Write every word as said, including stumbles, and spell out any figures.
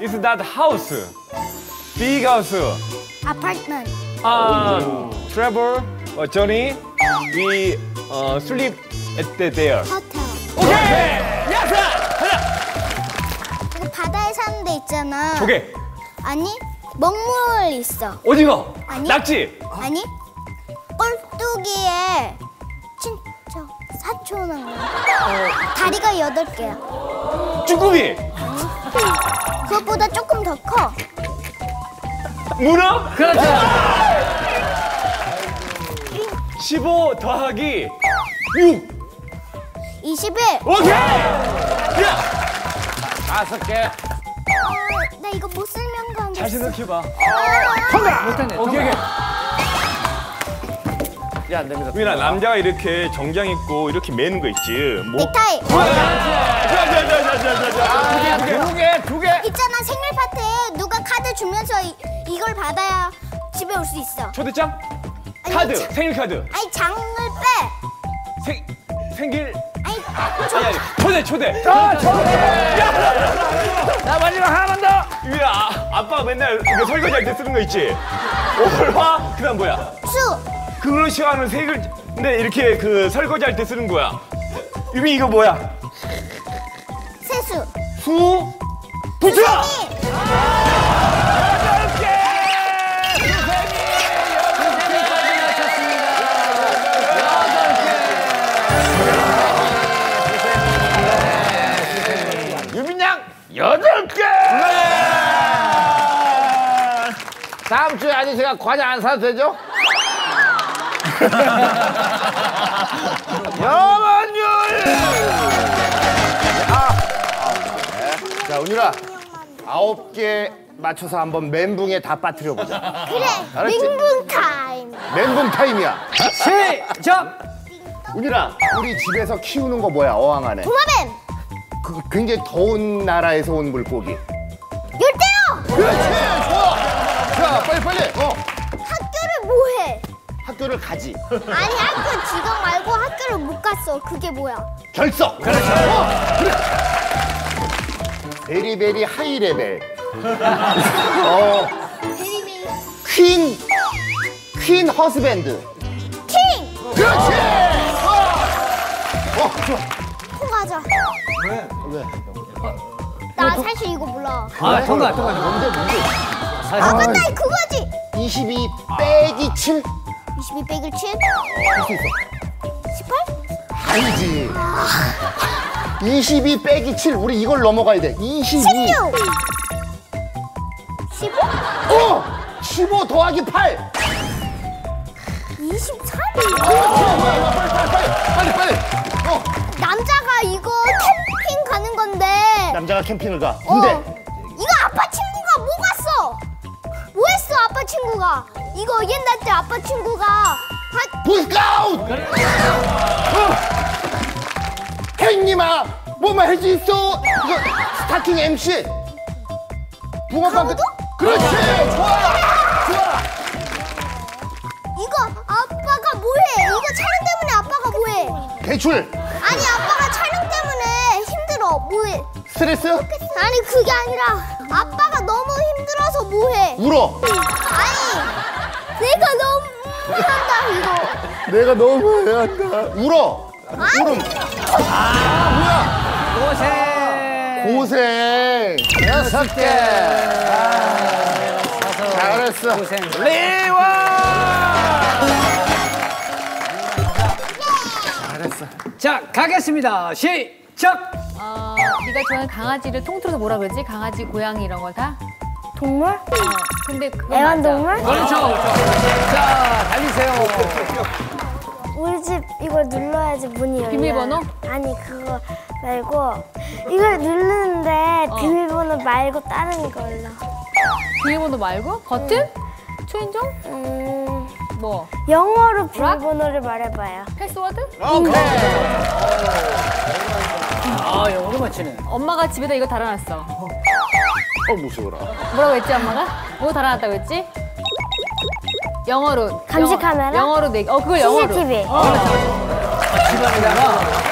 Is that house? Big house. Apartment. Uh, travel, uh, journey. We uh, sleep at the there. Hotel. 오케이! 야사! 하나! 그 바다에 사는 데 있잖아. 조개. 아니, 먹물 있어. 오징어. 아니. 낙지. 아니, 꼴뚜기에 진짜 사촌한 거야. 다리가 여덟 개야. 쭈꾸미. 그것보다 조금 더 커. 문어? 그렇죠. 십오 더하기 육. 이십일. 오케이! 야! 다섯 개. 어, 나 이거 못 설명한 거 잘 생각해봐. 통과! 못했네. 오케이, 오케이. 야, 안 됩니다. 우민아, 남자가 이렇게 정장 입고 이렇게 매는 거 있지. 뭐. 넥타이. 자, 자, 자, 자, 자, 자, 자. 아, 두 개, 두 개. 있잖아, 생일 파티에 누가 카드 주면서 이, 이걸 받아야 집에 올 수 있어. 초대장? 아니, 카드, 자- 생일 카드. 아니, 장을 빼. 생, 생길. 아니, 아니, 아니, 초대, 초대. 아, 초대! 자, 마지막 하나만 더. 우민아, 아, 아빠가 맨날 이거 설거지할 때 쓰는 거 있지? 올화, 그 다음 뭐야? 수. 그걸로 시작하는 세 글, 근데 이렇게 그 설거지할 때 쓰는 거야. 유미 이거 뭐야? 세수. 수, 부처! 유민양 여덟 개. 다음 주에 아저씨가 과자 안 사도 되죠? 영원율. 아, 자, 은유라 아홉 개 맞춰서 한번 멘붕에 다 빠뜨려 보자. 그래, 알았지? 맹붕 타임. 멘붕 타임이야. 시작! 은유라, 우리 집에서 키우는 거 뭐야? 어항 안에. 도마뱀. 그 굉장히 더운 나라에서 온 물고기. 열대요. 그렇지, 좋아. 자, 빨리 빨리. 어, 학교를 뭐해? 학교를 가지. 아니, 학교 지각 말고 학교를 못 갔어. 그게 뭐야? 결석. 그렇죠. 어, 그래. 베리베리 하이 레벨. 어, 베리베리. 퀸, 퀸 허스밴드. 킹. 그렇지. 어, 어 좋아. 통과하자. 왜? 나 사실 이거 몰라. 아, 통과, 통과. 뭔데 뭔데? 아, 맞다, 그거지. 이십이 빼기 칠. 이십이 빼기 칠. 할 수 있어. 십팔? 아니지. 이십이 빼기 칠. 우리 이걸 넘어가야 돼. 이십이. 십육. 십오? 어! 십오 더하기 팔. 이십삼? 빨리 빨리 빨리 빨리 빨리. 어. 남자가 이거 캠핑 가는 건데. 남자가 캠핑을 가. 근데 어, 이거 아빠 친구가 뭐 갔어? 뭐 했어, 아빠 친구가? 이거 옛날 때 아빠 친구가 하... 보스카우트. 어. 행님아, 뭐만 할 수 있어? 이거 스타팅 엠씨. 붕어빵. 가우도? 그렇지. 좋아. 좋아. 이거 아빠가 뭐해? 이거 촬영 때문에 아빠가 뭐해? 대출. 아니, 아빠가 촬영 때문에 힘들어. 뭐해? 스트레스? 아니, 그게 아니라 아빠가 너무 힘들어서 뭐해? 울어. 아니, 내가 너무 한다 이거. 내가 너무 해야 한다. 울어. 아니. 울음. 고생! 고생. 여섯 개! 잘했어. 고생. 리원. 잘했어. 자, 가겠습니다. 시작! 어, 네가 좋아하는 강아지를 통틀어서 뭐라 그러지? 강아지, 고양이 이런 걸 다? 동물? 어, 근데 그거 애완동물? 그렇죠, 그렇죠. 자, 달리세요. 우리 집 이걸 눌러야지 문이 열려. 비밀번호? 아니, 그거 말고 이걸 누르는데 어. 비밀번호 말고 다른 걸로. 비밀번호 말고? 버튼? 초인종? 음, 뭐? 영어로 비밀번호를 말해봐요. 패스워드? 오케이. 아, 영어로 맞히네. 엄마가 집에다 이거 달아놨어. 어, 무서워라. 뭐라고 했지, 엄마가? 뭐 달아놨다고 했지? 영어로. 감시 영어- 카메라? 영어로 내. 어, 그걸 영어로. 씨씨티비. 어. 집안에다가